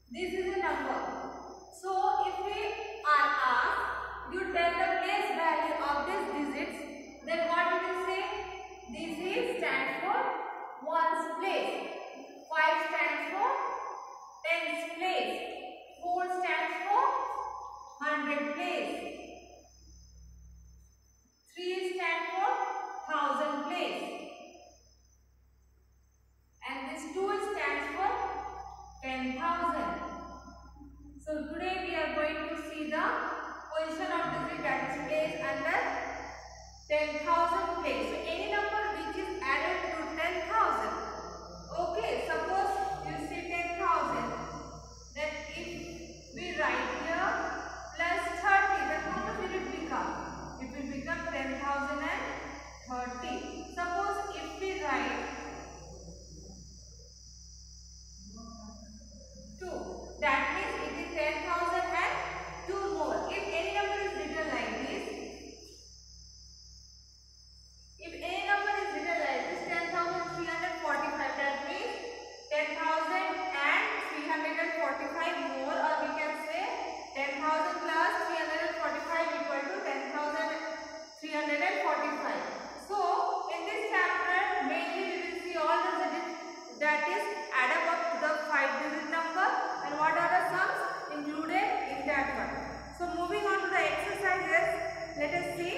This is a number. So if we are asked, you tell the place value of these digits, then what we will say? This is stands for ones place, 5 stands for tens place, 4 stands for 100 place, 3 stands for 1000 place, and this 2 stands for 10,000. So today we are going to see the position of digit that is placed under 10,000 place. So any number which is added to 10,000. Okay, suppose you see 10,000. Then if we write here plus 30, then how much will it become? It will become 10,030. Suppose if we write 2, that means it is 10,000 and 2 more. If any number is written like this, if any number is written like this, 10,345, that means 10,345 more, or we can say 10,000 plus 345 equal to 10,345. So in this chapter mainly we will see all the digits that is add up to the 5-digit number and what are the sums included in that one. So moving on to the exercises, let us see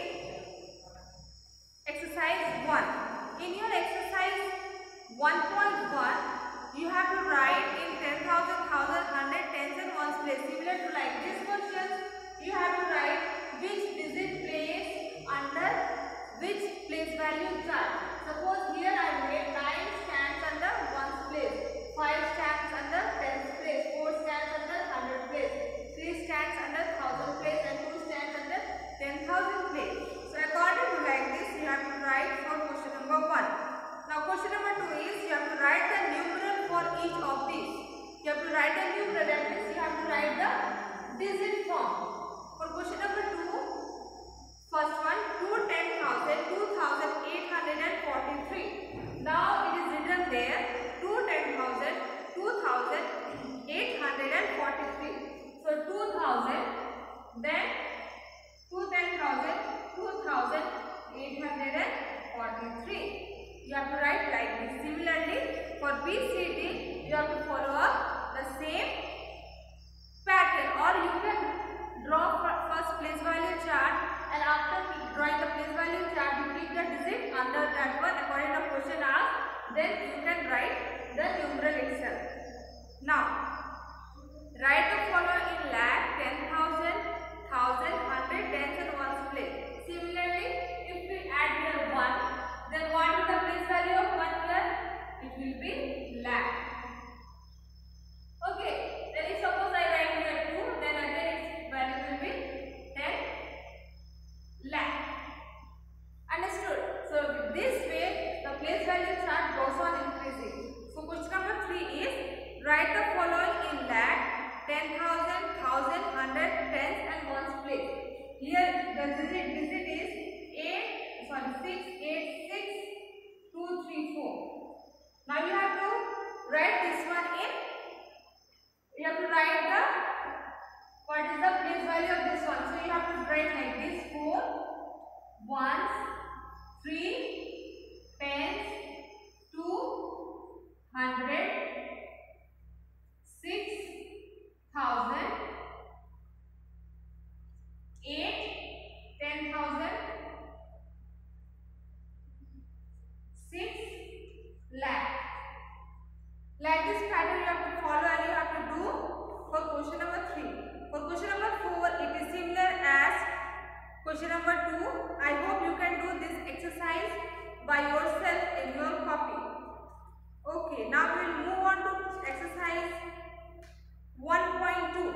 exercise 1. In your exercise 1.1, you have to write in 10,000, 1,000, 100, tens and ones place. Similar to like this question, you have to write which digit place under which place value chart. Suppose here I made 9 stands under ones place, 5 stands under tens place, 4 stands under 100 place, 3 stands under 1,000 place, and 2 stands under 10,000 place. So according to like this, you have to write for question number 1. Now question number 2 is you have to write the numeral for each of these. You have to write the numeral, that means you have to write the digit form. For question number 2, first one, 210,000, 2,843. Now it is written there 210,000, 2,843. So 2,000, then 210,000, 2,843. You have to write like this. Similarly, for BCD, you have to follow up the same pattern, or you can draw first place value chart, and after drawing the place value chart, you keep the digit under that one according to the question asked. Then you can write the numeral itself. Now, write the following in lakh, 10,000, 1,000, 100, tens and ones place. Similarly, if we add here 1, then what is the place value of 1 here? It will be lakh. Okay, then if suppose I write here 2, then again its value will be 10 lakh. Understood? So with this way, the place value chart goes on increasing. So question number 3 is write the following in lakh, 10,000, 1,000, 100, tens and ones place. Here the digit is 6, 8, 6, 2, 3, 4. Now you have to write this one in. You have to write the what is the place value of this one. So you have to write like this: 4, 1s, 3, tens, 2, 100, 6, 1,000, 8, 10,000, 6 lakh. Like this pattern you have to follow and you have to do for question number 3. For question number 4, it is similar as question number 2. I hope you can do this exercise by yourself in your copy. Okay, now we will move on to exercise 1.2.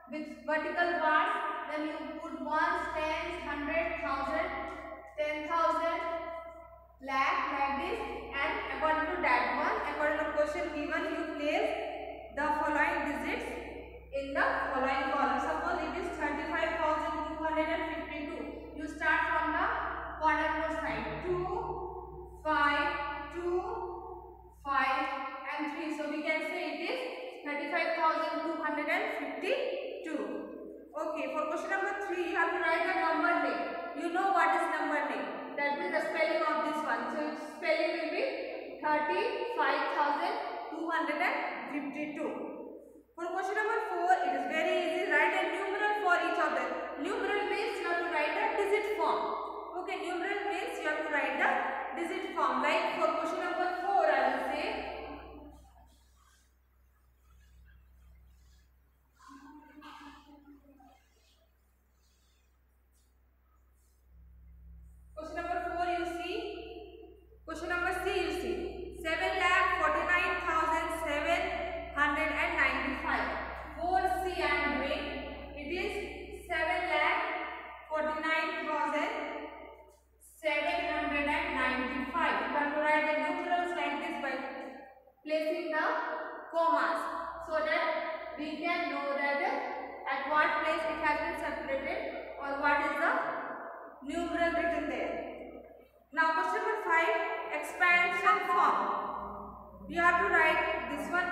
with vertical bars. Then you put ones, tens, 100,000, 10,000, lakh like this, and according to that one, according to question given, you place the following digits in the following column. Suppose it is 35,252. You start from the cornermost side. 2, 5, 2, 5 and 3. So we can say it is 35,252. Okay, for question number 3, you have to write the number name. You know what is number name? That means the spelling of this one. So its spelling will be 35,252. For question number 4, it is very easy. Write a numeral for each of them. Numeral means you have to write a digit form. Okay, numeral means you have to write the digit form. Like for question number 4, I will say question number 4 you see, question number C you see, 7,49,795. 4C I am doing. It is 7,49,795. You have to write the numerals like this by placing the commas so that we can know that at what place it has been separated or what is the numeral written there. Now question number 5, expansion form. You have to write this one